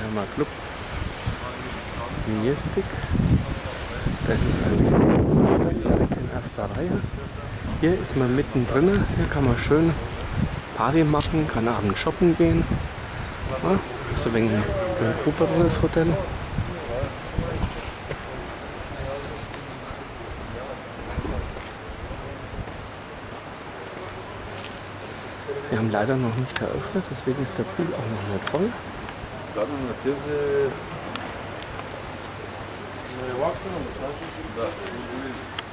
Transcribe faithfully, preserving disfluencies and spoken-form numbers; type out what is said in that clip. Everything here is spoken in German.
Mannheimer Club Mystic. Da ist es eigentlich direkt in erster Reihe. Hier ist man mittendrin. Hier kann man schön Party machen, kann abends shoppen gehen. Ja, ist ein wenig ein oberes Hotel. Sie haben leider noch nicht eröffnet, deswegen ist der Pool auch noch nicht voll. Да,